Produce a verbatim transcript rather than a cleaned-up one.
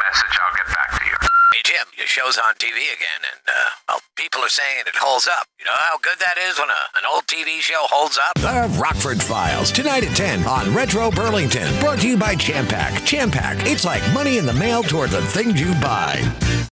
message. I'll get back to you. Hey, Jim, your show's on T V again, and, uh, well, people are saying it holds up. You know how good that is when a, an old T V show holds up? The Rockford Files, tonight at ten on Retro Burlington. Brought to you by Champac. Champac, it's like money in the mail toward the things you buy.